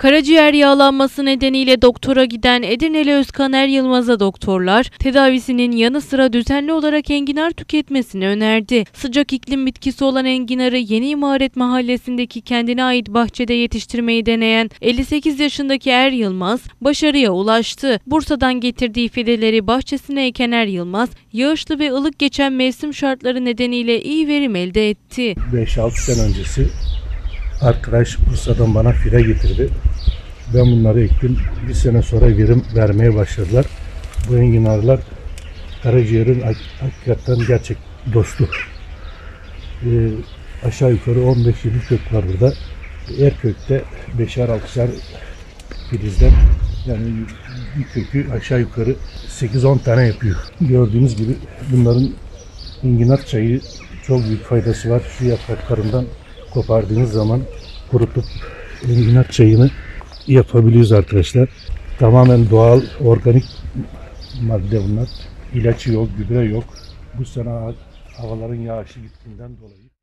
Karaciğer yağlanması nedeniyle doktora giden Edirneli Özkaner Yılmaz'a doktorlar, tedavisinin yanı sıra düzenli olarak enginar tüketmesini önerdi. Sıcak iklim bitkisi olan enginarı Yeni İmaret Mahallesi'ndeki kendine ait bahçede yetiştirmeyi deneyen 58 yaşındaki Yılmaz, başarıya ulaştı. Bursa'dan getirdiği fideleri bahçesine eken Yılmaz, yağışlı ve ılık geçen mevsim şartları nedeniyle iyi verim elde etti. 5-6 sene öncesi arkadaş Bursa'dan bana fide getirdi. Ben bunları ektim. Bir sene sonra verim vermeye başladılar. Bu enginarlar karaciğerin hakikaten gerçek dostu. Aşağı yukarı 15-20 kök var burada. Her kökte 5'er 6'şer filizden, yani bir kökü aşağı yukarı 8-10 tane yapıyor. Gördüğünüz gibi bunların enginar çayı çok büyük faydası var. Şu yapraklarından kopardığınız zaman kurutup enginar çayını yapabiliyoruz arkadaşlar. Tamamen doğal, organik madde bunlar. İlaç yok, gübre yok. Bu sene havaların yağışı gittiğinden dolayı.